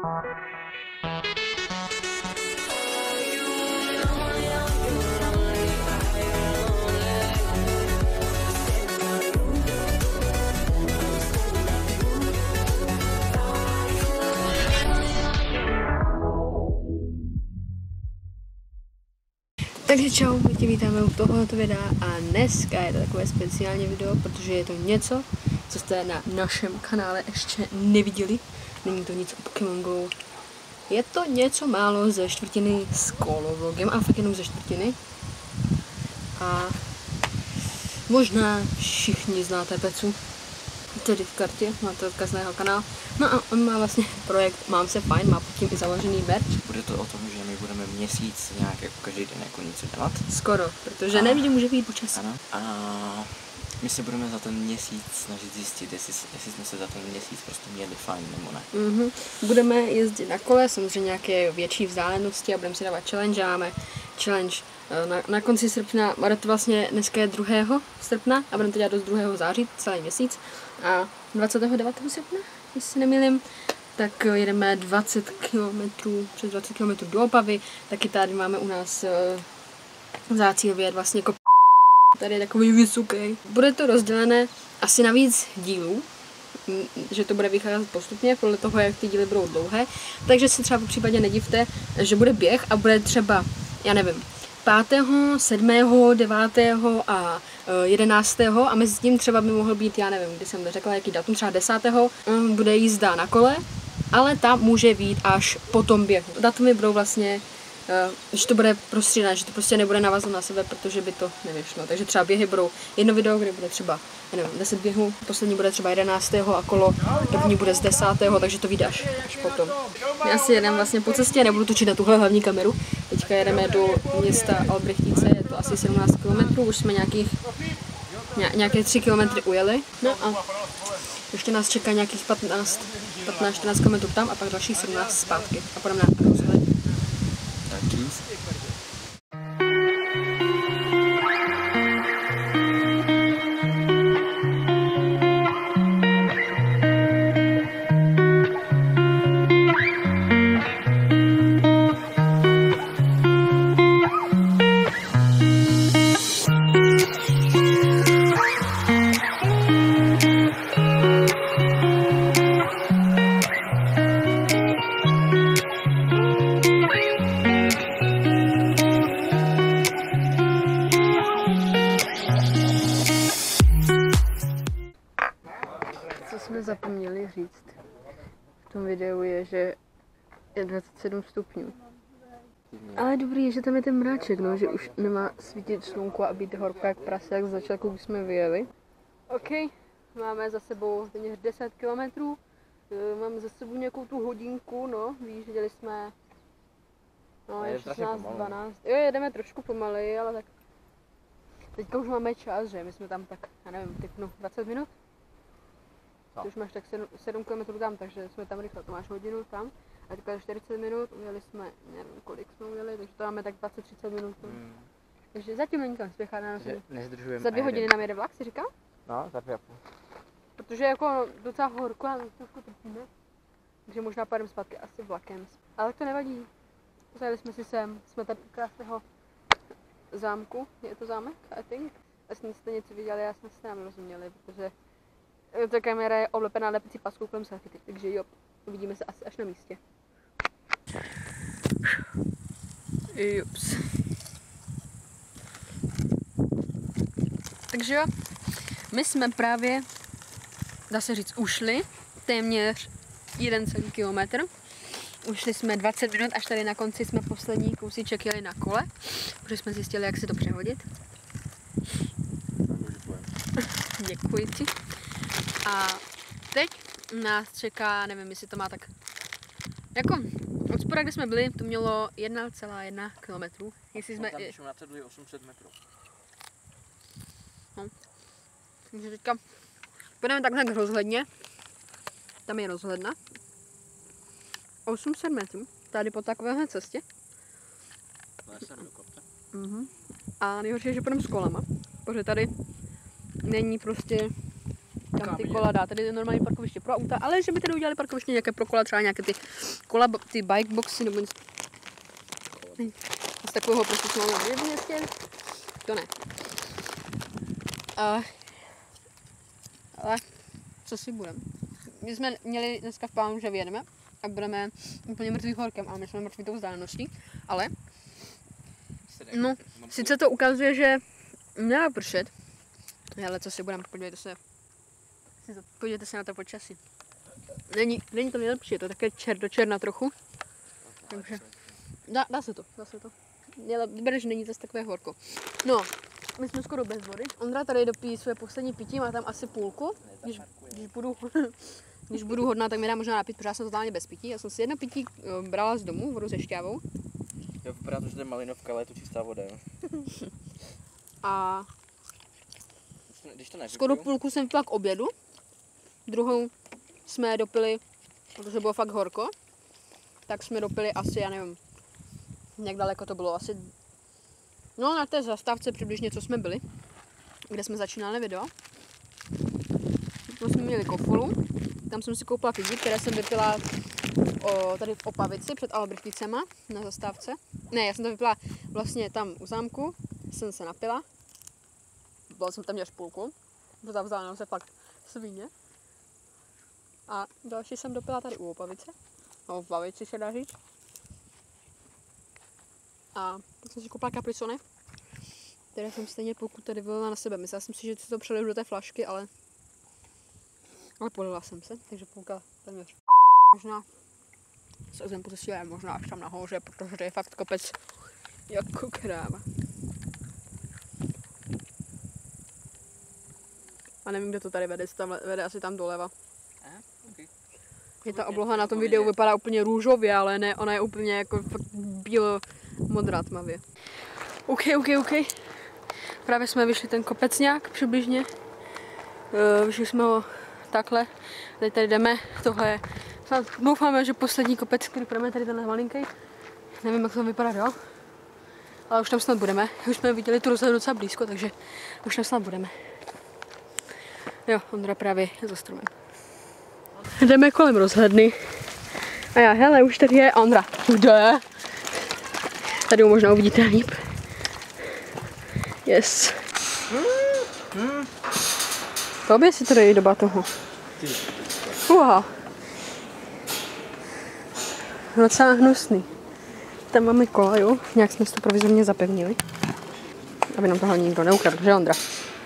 Takže čau, my tě vítáme u tohoto videa a dneska je to takové speciální video, protože je to něco, co jste na našem kanále ještě neviděli. Není to nic o Pokémon Go. Je to něco málo ze čtvrtiny s kolovlogem a fakt jenom ze čtvrtiny. A možná všichni znáte Pecu, tedy v kartě, máte odkaz na jeho kanál. No a on má vlastně projekt Mám se fajn, má pod tím i založený merch. Bude to o tom, že my budeme měsíc nějak jako každý den jako něco dělat. Skoro, protože nevidí, může být počasí. Ano. A my se budeme za ten měsíc snažit zjistit, jestli jsme se za ten měsíc prostě měli fajn nebo ne. Budeme jezdit na kole, samozřejmě nějaké větší vzdálenosti a budeme si dávat challenge. Máme challenge na konci srpna, bude to vlastně dneska je 2. srpna a budeme to dělat do 2. září, celý měsíc. A 29. srpna, jestli se nemýlím, tak jedeme 20 km, přes 20 km do Opavy, taky tady máme u nás v Zácílvě vlastně jako tady je takový vysoký. Bude to rozdělené asi na víc dílů, že to bude vycházet postupně, podle toho, jak ty díly budou dlouhé, takže se třeba v případě nedivte, že bude běh a bude třeba, já nevím, 5., 7., 9. a 11. a mezi tím třeba by mohl být, já nevím, kdy jsem neřekla, jaký datum, třeba 10. bude jízda na kole, ale ta může být až po tom běhu. Datumy budou vlastně, že to bude prostřídané, že to prostě nebude navazovat na sebe, protože by to nevyšlo. Takže třeba běhy budou jedno video, kde bude třeba, já nevím, 10 běhů, poslední bude třeba 11. a kolo první bude z 10. takže to vyjde až potom. Já si jedem vlastně po cestě, nebudu točit na tuhle hlavní kameru. Teďka jedeme do města Albrechtice, je to asi 17 km, už jsme nějaké 3 km ujeli. No a ještě nás čeká nějakých 15-14 km tam a pak dalších 17 zpátky a půjdeme na rozhled. Co jsme zapomněli říct v tom videu je, že je 27 stupňů. Ale dobrý je, že tam je ten mráček, no, že už nemá svítit slunko a být horko jak prase, jak z začátku, když jsme vyjeli. OK, máme za sebou téměř 10 km, máme za sebou nějakou tu hodinku, no, víš, viděli jsme, no, je 16, 12, jo, jedeme trošku pomaleji, ale tak teďka už máme čas, že, my jsme tam tak, já nevím, typnu 20 minut. Ty už máš tak 7 km tam, takže jsme tam rychle, to máš hodinu tam. A teďka 40 minut, ujeli jsme, nevím kolik jsme ujeli, takže to máme tak 20-30 minut. Takže zatím není kam spěchat na nosení. Za 2 hodiny nám jede vlak, si říkal? No, za 2,5. Protože jako docela horko a trošku trpíme. Takže možná pojedeme zpátky asi vlakem. Ale to nevadí. Zajeli jsme si sem, jsme tady u krásného zámku. Je to zámek, I think? Asi jste něco viděli, já jsme se nám rozuměli, protože ta kamera je oblepená lepicí paskou kolem selfie, takže jo, uvidíme se asi až na místě. Jups. Takže jo, my jsme právě, dá se říct, ušli téměř 1 celý kilometr. Ušli jsme 20 minut, až tady na konci jsme poslední kousíček jeli na kole, protože jsme zjistili, jak si to přehodit. Děkuji ti. A teď nás čeká, nevím, jestli to má tak, jako od spoda, kde jsme byli, to mělo 1,1 km. Jestli jsme... Tam, když na cedlu je 800 metrů. No. Takže teďka půjdeme takhle k rozhledně. Tam je rozhledna. 800 metrů, tady po takovéhle cestě. A nejhorší je, že půjdeme s kolama, protože tady není prostě kam ty kola dá. Tady je normální parkoviště pro auta, ale že by tady udělali parkoviště nějaké pro kola, třeba nějaké ty kola, ty bike boxy nebo něco z takového prostě jsme měli v městě. To ne. Ale co si budeme? My jsme měli dneska v plánu, že vyjedeme a budeme úplně mrtvý horkem, ale my jsme mrtví tou vzdáleností, ale no, sice to ukazuje, že měla pršet, ale co si budeme, podívejte se na to počasí. Není to nejlepší, je to také do černa trochu, takže dá se to. Dobré, že není zase takové horko. No, my jsme skoro bez vody. Ondra tady dopíjí své poslední pití, má tam asi půlku. Když budu hodná, tak mi dá možná napít, protože já jsem totálně bez pití. Já jsem si jedno pití brala z domu, vodu se šťávou. Jo, vypadá to, že to je malinovka, ale je to čistá voda, jo. A když to nevypiju, skoro půlku jsem vypila k obědu. Druhou jsme dopili, protože bylo fakt horko. Tak jsme dopili asi, já nevím, jak daleko to bylo, asi no na té zastávce přibližně, co jsme byli, kde jsme začínali video. Tam jsme měli kofolu, tam jsem si koupila figi, které jsem vypila tady v Opavici před Albrchticema na zastávce. Ne, já jsem to vypila vlastně tam u zámku, jsem se napila. Byla jsem tam až půlku, protože ta vzdálenost se fakt svíně. A další jsem dopila tady u Opavice, no v Opavici se dá říct. A tak jsem si koupila kapricony, které jsem stejně půlku tady vylila na sebe. Myslela jsem si, že si to přeliju do té flašky, ale polila jsem se, takže půlka téměř. Možná se ozem posílám, možná až tam nahoře, protože to je fakt kopec jako kráva. A nevím, kde to tady vede, vede asi tam doleva. Okay. Je ta obloha na tom videu vypadá úplně růžově, ale ne, ona je úplně jako bílo-modrá tmavě. OK. Právě jsme vyšli ten kopec nějak přibližně. Vyšli jsme ho takhle. Teď tady jdeme. Tohle je, doufáme, že poslední kopec, který půjdeme, tady ten malinký. Nevím, jak to vypadá dál. Ale už tam snad budeme. Už jsme viděli tu rozhledu docela blízko, takže už tam snad budeme. Jo, Ondra právě je za stromem. Jdeme kolem rozhledny. A já, hele, už tady je Ondra. Kde? Tady ho možná uvidíte líp. Yes. Tobě si to dají do batohu. Wow. Docela hnusný. Tam máme kola, jo? Nějak jsme si to provizorně zapevnili. Aby nám toho nikdo neukradl, že Ondra?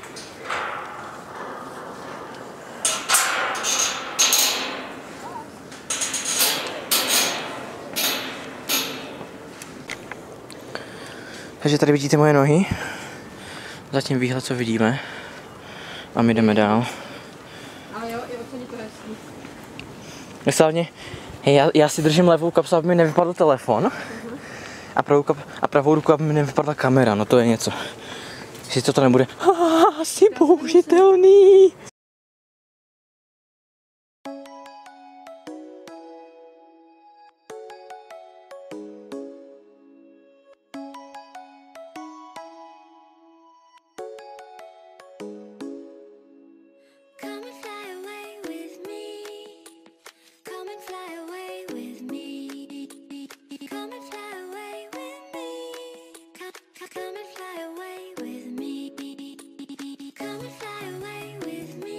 Takže tady vidíte moje nohy. Zatím výhled, co vidíme. A my jdeme dál. Ale jo, je oceně to hezký. Hlavně, hej, já si držím levou kapsu, aby mi nevypadl telefon. A pravou ruku, aby mi nevypadla kamera. No to je něco. Jestli to nebude asi použitelný. Come and fly away with me.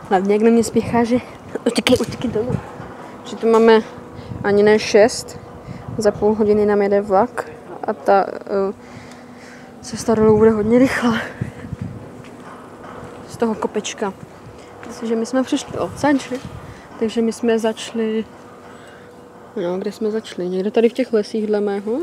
Hlavně jak na mě spěchá, že utíkej dolů. Že tu máme ani ne 6, za půl hodiny nám jede vlak a ta cesta dolů bude hodně rychlá. Z toho kopečka. Takže my jsme přišli odsaď, takže my jsme začali, no kde jsme začali? Někde tady v těch lesích dle mého.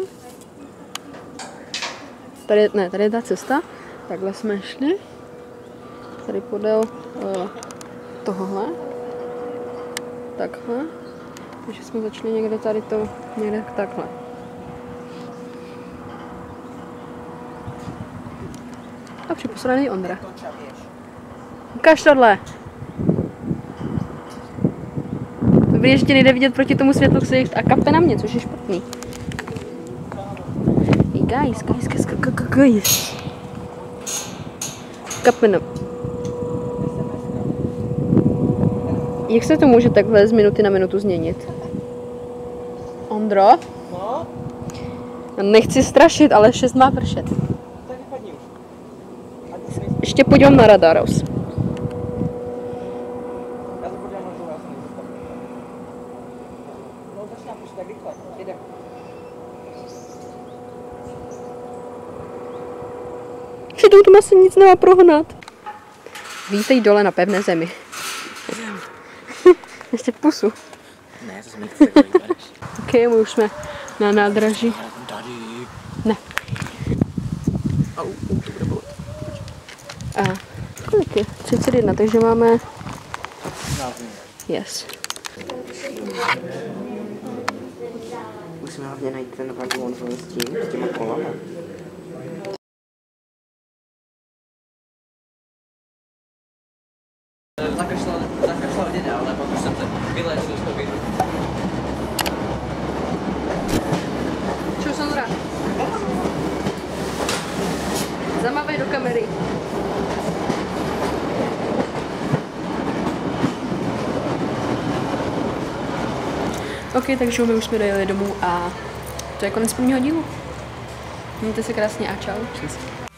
Tady je ta cesta, takhle jsme šli. Tady podél tohohle. Takhle. Takže jsme začali někde tady to, někde takhle. A připosraný Ondra. Ukaž tohle. Dobrý, že tě nejde vidět proti tomu světlu a kape na mě, což je špatný. Hey guys. Kape na... Jak se to může takhle z minuty na minutu změnit? Ondro? No? Já nechci strašit, ale 6 má pršet. Tak vypadni už. Ještě podívám na radar. Já to podívám na to jasný. No začíná pršet tak rychle. Jde. Přitom tu asi nic nemá prohnat. Vítej dole na pevné zemi. Ještě pusu. Ne, to jsem nechci takový. Ok, my už jsme na nádraží. Tady. Ne. Au, to bude bolet. A kolik je? 31, takže máme... Yes. Musíme hlavně najít ten vagon s těma kolama. Zakašlal děda, ale pak už jsem se vyléčil z covidu. Čau, Sandra. Zamávej do kamery. Ok, takže my už jsme dojeli domů a to je konec prvního dílu. Mějte se krásně a čau.